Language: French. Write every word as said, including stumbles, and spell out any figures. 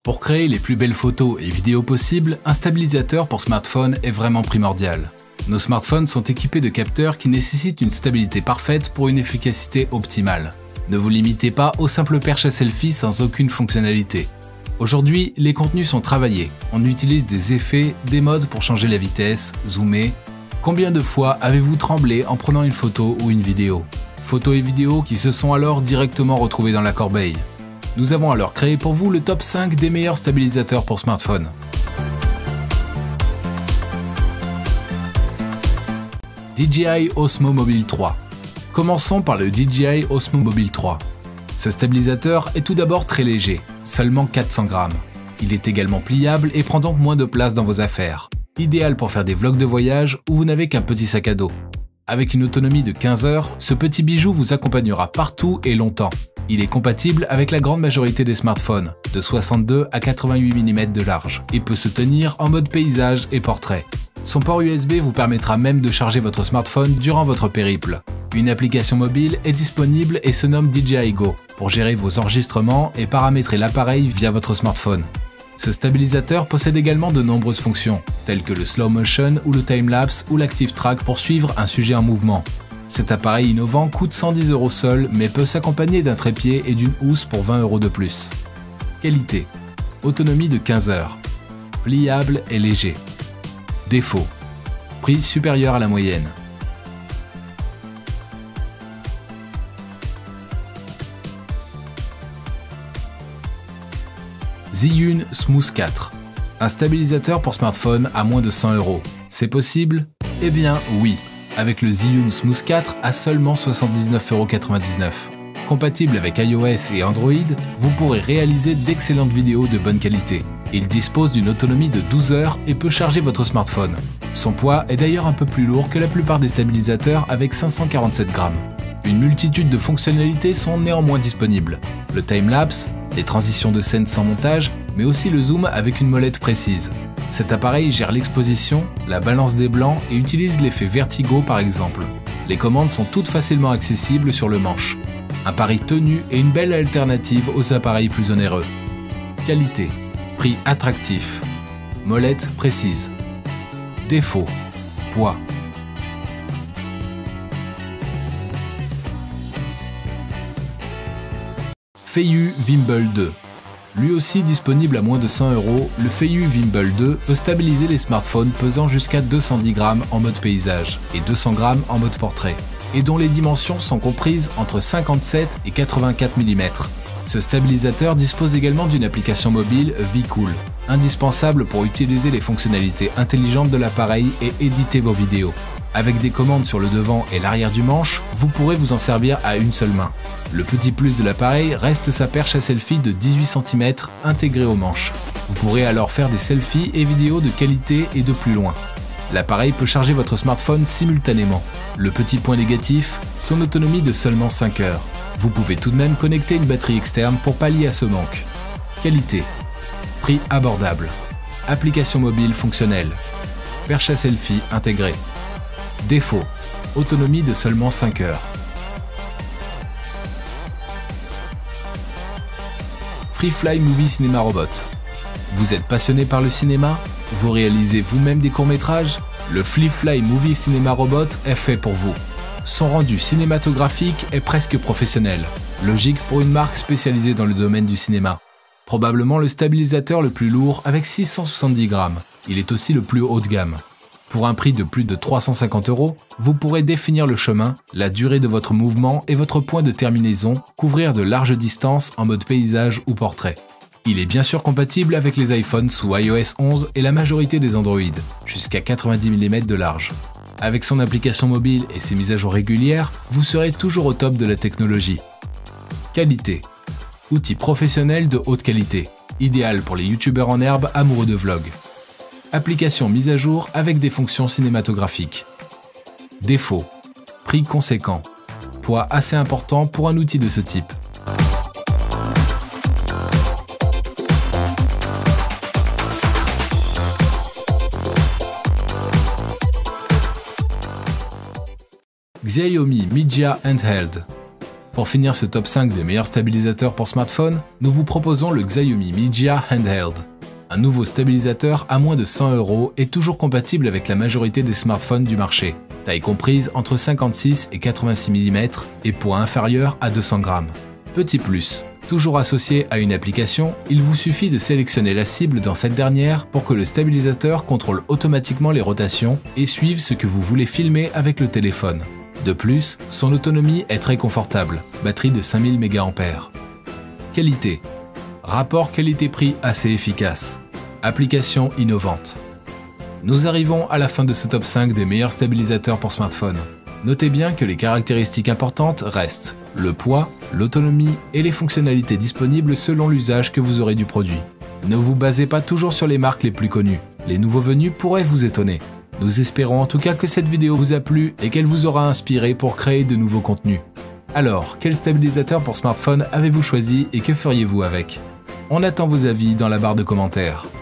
Pour créer les plus belles photos et vidéos possibles, un stabilisateur pour smartphone est vraiment primordial. Nos smartphones sont équipés de capteurs qui nécessitent une stabilité parfaite pour une efficacité optimale. Ne vous limitez pas aux simples perches à selfie sans aucune fonctionnalité. Aujourd'hui, les contenus sont travaillés. On utilise des effets, des modes pour changer la vitesse, zoomer. Combien de fois avez-vous tremblé en prenant une photo ou une vidéo? Photos et vidéos qui se sont alors directement retrouvées dans la corbeille. Nous avons alors créé pour vous le top cinq des meilleurs stabilisateurs pour smartphone. D J I Osmo Mobile trois. Commençons par le D J I Osmo Mobile trois. Ce stabilisateur est tout d'abord très léger, seulement quatre cents grammes. Il est également pliable et prend donc moins de place dans vos affaires. Idéal pour faire des vlogs de voyage où vous n'avez qu'un petit sac à dos. Avec une autonomie de quinze heures, ce petit bijou vous accompagnera partout et longtemps. Il est compatible avec la grande majorité des smartphones, de soixante-deux à quatre-vingt-huit millimètres de large, et peut se tenir en mode paysage et portrait. Son port U S B vous permettra même de charger votre smartphone durant votre périple. Une application mobile est disponible et se nomme D J I Go pour gérer vos enregistrements et paramétrer l'appareil via votre smartphone. Ce stabilisateur possède également de nombreuses fonctions, telles que le slow motion ou le time-lapse ou l'active track pour suivre un sujet en mouvement. Cet appareil innovant coûte cent dix euros seul, mais peut s'accompagner d'un trépied et d'une housse pour vingt euros de plus. Qualité. Autonomie de quinze heures. Pliable et léger. Défaut. Prix supérieur à la moyenne. Zhiyun Smooth quatre. Un stabilisateur pour smartphone à moins de cent euros. C'est possible? Eh bien oui, avec le Zhiyun Smooth quatre à seulement soixante-dix-neuf euros quatre-vingt-dix-neuf. Compatible avec iOS et Android, vous pourrez réaliser d'excellentes vidéos de bonne qualité. Il dispose d'une autonomie de douze heures et peut charger votre smartphone. Son poids est d'ailleurs un peu plus lourd que la plupart des stabilisateurs avec cinq cent quarante-sept grammes. Une multitude de fonctionnalités sont néanmoins disponibles. Le time-lapse, les transitions de scène sans montage, mais aussi le zoom avec une molette précise. Cet appareil gère l'exposition, la balance des blancs et utilise l'effet vertigo par exemple. Les commandes sont toutes facilement accessibles sur le manche. Un pari tenu et une belle alternative aux appareils plus onéreux. Qualité. Prix attractif. Molette précise. Défaut. Poids. Feiyu Vimbel deux. Lui aussi disponible à moins de cent euros, le Feiyu Vimbel deux peut stabiliser les smartphones pesant jusqu'à deux cent dix grammes en mode paysage et deux cents grammes en mode portrait, et dont les dimensions sont comprises entre cinquante-sept et quatre-vingt-quatre millimètres. Ce stabilisateur dispose également d'une application mobile VCool, indispensable pour utiliser les fonctionnalités intelligentes de l'appareil et éditer vos vidéos. Avec des commandes sur le devant et l'arrière du manche, vous pourrez vous en servir à une seule main. Le petit plus de l'appareil reste sa perche à selfie de dix-huit centimètres intégrée au manche. Vous pourrez alors faire des selfies et vidéos de qualité et de plus loin. L'appareil peut charger votre smartphone simultanément. Le petit point négatif, son autonomie de seulement cinq heures. Vous pouvez tout de même connecter une batterie externe pour pallier à ce manque. Qualité. Prix abordable. Application mobile fonctionnelle. Perche à selfie intégrée. Défaut. Autonomie de seulement cinq heures. Freefly Movie Cinema Robot. Vous êtes passionné par le cinéma? Vous réalisez vous-même des courts-métrages? Le Freefly Movie Cinema Robot est fait pour vous. Son rendu cinématographique est presque professionnel, logique pour une marque spécialisée dans le domaine du cinéma. Probablement le stabilisateur le plus lourd avec six cent soixante-dix grammes. Il est aussi le plus haut de gamme. Pour un prix de plus de trois cent cinquante euros, vous pourrez définir le chemin, la durée de votre mouvement et votre point de terminaison, couvrir de larges distances en mode paysage ou portrait. Il est bien sûr compatible avec les iPhones sous i O S onze et la majorité des Android, jusqu'à quatre-vingt-dix millimètres de large. Avec son application mobile et ses mises à jour régulières, vous serez toujours au top de la technologie. Qualité. Outil professionnel de haute qualité, idéal pour les youtubeurs en herbe amoureux de vlog. Application mise à jour avec des fonctions cinématographiques. Défaut. Prix conséquent. Poids assez important pour un outil de ce type. Xiaomi Mijia Handheld. Pour finir ce top cinq des meilleurs stabilisateurs pour smartphone, nous vous proposons le Xiaomi Mijia Handheld. Un nouveau stabilisateur à moins de cent euros et toujours compatible avec la majorité des smartphones du marché. Taille comprise entre cinquante-six et quatre-vingt-six millimètres et poids inférieur à deux cents grammes. Petit plus, toujours associé à une application, il vous suffit de sélectionner la cible dans cette dernière pour que le stabilisateur contrôle automatiquement les rotations et suive ce que vous voulez filmer avec le téléphone. De plus, son autonomie est très confortable, batterie de cinq mille mégaampères. Qualité. Rapport qualité-prix assez efficace. Application innovante. Nous arrivons à la fin de ce top cinq des meilleurs stabilisateurs pour smartphone. Notez bien que les caractéristiques importantes restent le poids, l'autonomie et les fonctionnalités disponibles selon l'usage que vous aurez du produit. Ne vous basez pas toujours sur les marques les plus connues. Les nouveaux venus pourraient vous étonner. Nous espérons en tout cas que cette vidéo vous a plu et qu'elle vous aura inspiré pour créer de nouveaux contenus. Alors, quel stabilisateur pour smartphone avez-vous choisi et que feriez-vous avec ? On attend vos avis dans la barre de commentaires.